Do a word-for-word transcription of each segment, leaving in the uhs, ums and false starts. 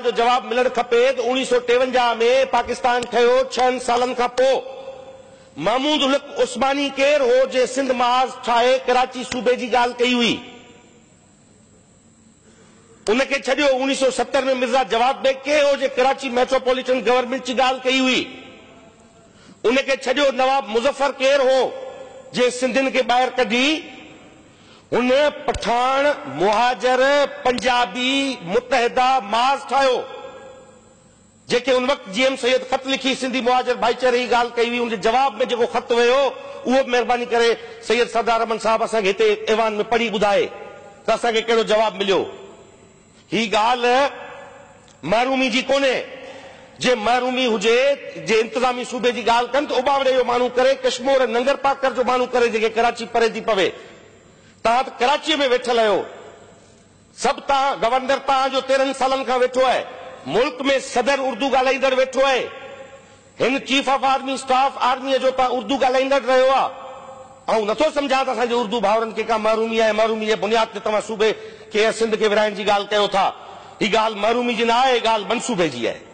जो जवाब मिलण खपे तो उणिवीह सौ टेवंजाह में पाकिस्तान ठहियो छहनि सालनि खां पोइ महमूद उल उस्मानी केर हो जे सिंध महाज ठाहे कराची सूबे जी ॻाल्हि कई हुई। उनखे छॾियो उणिवीह सौ सतरि में मिर्ज़ा जवाब बेग केर हो जे कराची मेट्रोपॉलिटन गवर्नमेंट जी ॻाल्हि कई हुई। उनखे छॾियो नवाब मुज़फ़र केर हो जे सिंधियुनि खे ॿाहिरि कढी। उन पठान मुहाजर पंजाबी मुतहदा महाज ठाहियो जेके उन वक़्तु जी एम सैयद ख़त लिखी सिंधी मुहाजर भाईचारे जी ॻाल्हि कई हुई। उनजे जवाब में जेको ख़त वियो उहो महिरबानी करे सैयद सरदार अमन साहब असांखे हिते ऐवान में पढ़ी ॿुधाए त असांखे कहिड़ो जवाब मिलियो। ही ॻाल्हि महरूमी जी कोन्हे। जे महरूमी हुजे जे इंतज़ामी सूबे जी ॻाल्हि कनि त उबावड़े जो माण्हू करे, कश्मीर ऐं नंगर पाकर जो माण्हू करे जेके कराची परे थी पवे। तव्हां त कराचीअ में वेठल आहियो, सभु तव्हां गवर्नर तव्हांजो तेरहनि सालनि खां वेठो आहे, मुल्क में सदर उर्दू ॻाल्हाईंदड़ वेठो आहे, हिन चीफ ऑफ आर्मी स्टाफ आर्मीअ जो तव्हां उर्दू ॻाल्हाईंदड़ रहियो आहे। ऐं नथो सम्झां त असांजे उर्दू भाउरनि खे का महरूमी आहे, महरूमी जे बुनियाद ते तव्हां सूबे खे सिंध खे विराइण जी ॻाल्हि कयो था। ही ॻाल्हि महरूमी जी न आहे, ॻाल्हि मनसूबे जी आहे।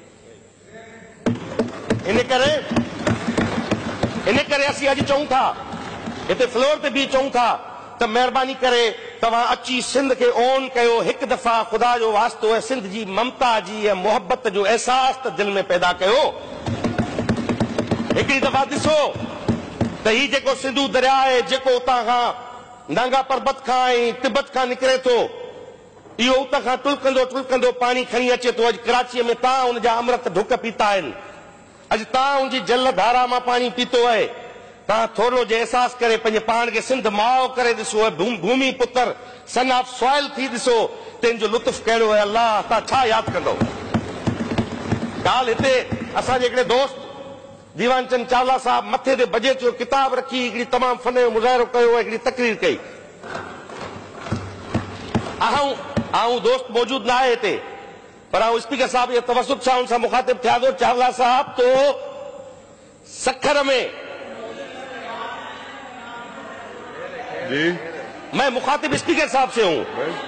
इन करे इन करे असीं अॼु चऊं था, हिते फ्लोर ते बि चऊं था त महिरबानी करे तव्हां अची सिंध खे ओन कयो। हिकु दफ़ा ख़ुदा जो वास्तो ऐं सिंध जी ममता जी ऐं मोहबत जो अहसास त दिलि में पैदा कयो। हिकिड़ी दफ़ा ॾिसो त ही जेको सिंधू दरिया आहे, जेको उतां खां नांगा पर्बत खां ऐं तिब्बत खां निकिरे थो, इहो उतां खां टुलकंदो टुलकंदो पाणी खणी अचे थो। अॼु कराचीअ में तव्हां हुनजा अमृत ढुक पीता आहिनि। अॼु तव्हां हुनजी जल धारा मां पाणी पीतो आहे। तव्हां थोरो जे अहसास करे पंहिंजे पाण खे सिंध माओ करे ॾिसो, भूमि पुत्र सन ऑफ सॉइल थी ॾिसो, तंहिंजो लुत्फ़ कहिड़ो आहे। अल्लाह तव्हां छा यादि कंदो। ॻाल्हि हिते असांजे हिकिड़े दोस्त दीवान चंद चावला साहब मथे ते बजे जो किताब रखी हिकिड़ी तमामु फन जो मुज़ाहिरो कयो, हिकिड़ी तकरीर कई। आऊं आऊं दोस्त मौजूद न आहे हिते, पर आऊं स्पीकर साहब ये तवसुत सां उनसां मुखातिब थिया थो। चावला साहब तो सखर में जी मैं मुखातिब स्पीकर साहब से हूं।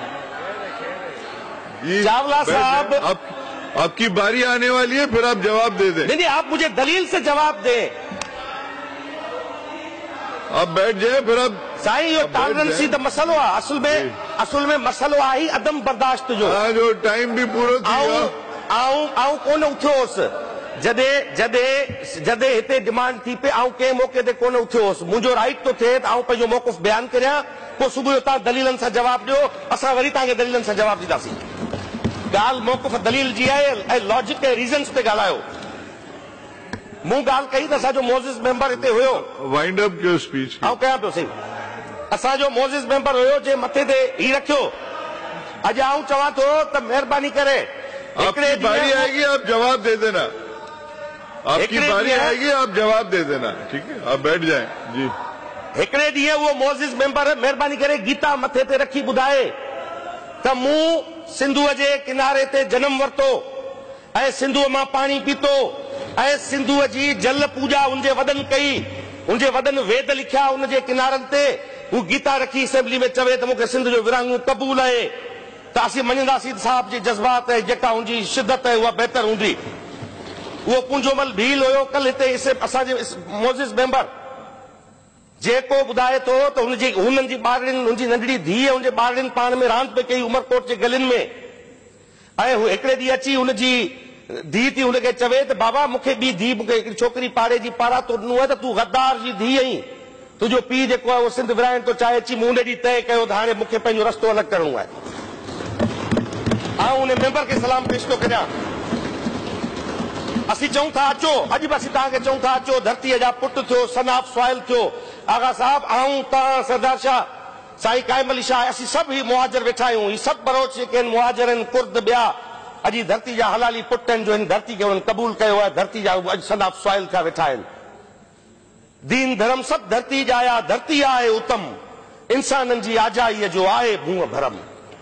चावला साहब आप, आपकी बारी आने वाली है, फिर आप जवाब दे दें। नहीं नहीं, आप मुझे दलील से जवाब दें। आप बैठ जाए, फिर आप साईं यो टॉलरेंसी द मसलो आहे। असल में असल में मसलो आहे ही अदम बर्दाश्त जो। हाँ, जो टाइम भी पूरो थी आऊं आऊं आऊं कोन उथियोसि जॾहिं जॾहिं जॾहिं हिते डिमांड थी पे, आऊं कंहिं मौक़े ते कोन उथियोसि। मुंहिंजो राइट थो थिए त आऊं पंहिंजो मौक़िफ़ बयानु करियां, पोइ सुबुह जो तव्हां दलीलनि सां जवाब ॾियो, असां वरी तव्हांखे दलीलनि सां जवाब ॾींदासीं। ॻाल्हि मौक़िफ़ दलील जी आहे ऐं लॉजिक ऐं रीज़न्स ते ॻाल्हायो। मूं ॻाल्हि कई त असांजो मोज़िज़ मेंबर हिते हुयो, वाइंड अप कयो स्पीच। आऊं कयां पियो सही। असांजो मोज़िज़ मेंबर हुयो जे मथे ते ही रखियो। अॼु आऊं चवां थो त महिरबानी करे आपकी बारी आएगी, आप जवाब दे देना। आपकी बारी आएगी, आप जवाब दे देना, ठीक है? आप बैठ जाएं जी। हिकिड़े ॾींहुं उहो मोज़िज़ मेंबर महिरबानी करे गीता मथे ते रखी ॿुधाए त मूं सिंधूअ जे किनारे ते जनम वरितो ऐं सिंधूअ मां पाणी पीतो ऐं सिंधूअ जी जल पूॼा उनजे वॾनि कई, उनजे वॾनि वेद लिखिया उनजे किनारनि ते। हू गीता रखी असेंबली में चवे त मूंखे सिंध जो विरहाङो क़बूल आहे, त असीं मञंदासीं साहिब जी जज़्बात ऐं जेका हुनजी शिदत आहे उहा बहितर हूंदी। उहो पूंजोमल भील हुयो। कल हिते असांजे मोज़िज़ मेंबर जेको ॿुधाए थो त हुनजी हुननि जी ॿारड़ियुनि, हुनजी नंढड़ी धीउ हुनजे ॿारड़ियुनि पाण में रांदि पई कई उमरकोट जे गलियुनि में, ऐं हू हिकिड़े ॾींहुं अची हुनजी धीउ थी हुनखे चवे त बाबा मूंखे ॿी धीउ, मूंखे हिकिड़ी छोकिरी पाड़े जी पारा तो ॾिनो आहे त तूं गद्दार जी धीउ आहीं, तुंहिंजो पीउ जेको आहे उहो सिंध विराइण थो चाहे। अची मूं ॾींहुं तइ कयो त हाणे मूंखे पंहिंजो रस्तो अलॻि करणो आहे। ऐं उन मेंबर खे सलाम पेश थो करियां। असीं चऊं था अचो, अॼु बि असीं तव्हांखे चऊं था अचो, धरतीअ जा पुट थियो, सन ऑफ सॉइल थियो। आगा साहब आऊं तव्हां सरदार शाह साईं काइम अली शाह असीं सभु ही मुहाजर वेठा आहियूं। ही सभु बरोच जेके आहिनि मुहाजर आहिनि, कुर्द ॿिया, अॼु धरती जा हलाली पुट आहिनि जो हिन धरती खे हुननि क़बूल कयो आहे। धरती जा अॼु सन ऑफ सॉइल खां वेठा आहिनि। दीन धर्म सभु धरती जा आया, धरती आहे उत्तम, इंसाननि जी आजाईअ जो आहे भूअ भरम।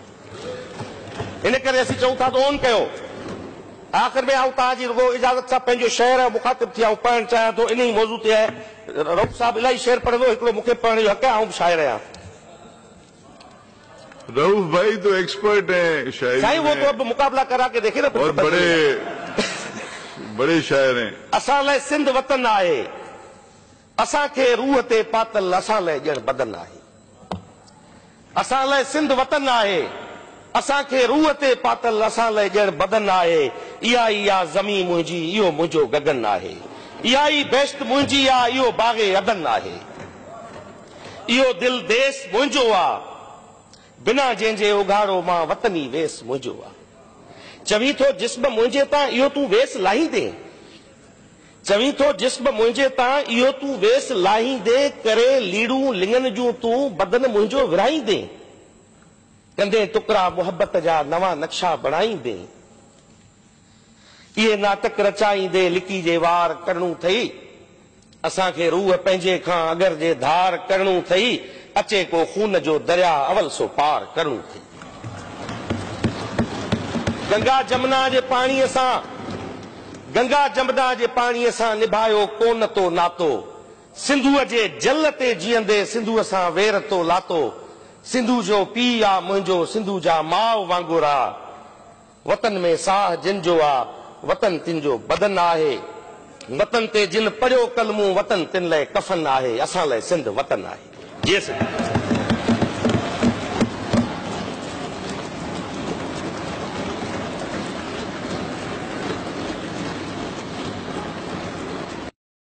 इन करे असीं चऊं था त ओन कयो। आख़िर में आऊं तव्हांजी रुगो इजाज़त सां पंहिंजो शेर मुखातिब थी आऊं पढ़णु चाहियां थो। इन ई मौज़ू ते आहे। रऊफ़ साहब इलाही शेर पढ़ंदो, हिकिड़ो मूंखे पढ़ण जो हक़ आहे, आऊं बि शाइर आहियां। रऊफ भाई तो एक्सपर्ट हैं शायरी साईं, वो में तो अब मुकाबला करा के देखे ना, फिर और पता बड़े चलेगा। बड़े शायर हैं। असां लाइ सिंध वतन आहे, असांखे रूह ते पातल असां लाइ ॼण बदन आहे। असां लाइ सिंध वतन आहे, असांखे रूह ते पातल असां लाइ ॼण बदन आहे। इहा ई आहे ज़मीन मुंहिंजी, इहो मुंहिंजो गगन आहे। इहा ई बेश्त मुंहिंजी आहे, इहो बाग़े अदन आहे। इहो दिल देश मुंहिंजो आहे, बिना जंहिंजे उघाड़ो मां वतनी वेस मुंहिंजो आहे। चवी थो जिस्म मुंहिंजे तां इहो तूं वेस लाहींदे, चवी थो जिस्म मुंहिंजे तां इहो तूं वेस लाहींदे, करे लीड़ूं लिंगन जूं तूं बदन मुंहिंजो विराईंदे, कंदे टुकड़ा मोहब्बत जा नवां नक्शा बणाईंदे। इहे नाटक रचाईंदे लिकी जे वार करणू थई, असांखे रूह पंहिंजे खां अगर जे धार करणू थई। अचे को खून जो दरिया अवल सो पार करणू थई। गंगा जमुना जे पाणीअ सां, गंगा जमुना जे पाणीअ सां निभायो कोन तो नातो। सिंधूअ जे जल ते जीअंदे सिंधूअ सां वेर तो लातो। सिंधू जो पीउ आ मुंहिंजो, सिंधू जा माउ वांगुरु आ। वतन में साह जिन जो आ, वतन तिन जो बदन आहे। वतन ते जिन पढ़ियो कलमूं, वतन तिन लाइ कफन आहे। असां लाइ सिंध वतन आहे। जी साईं।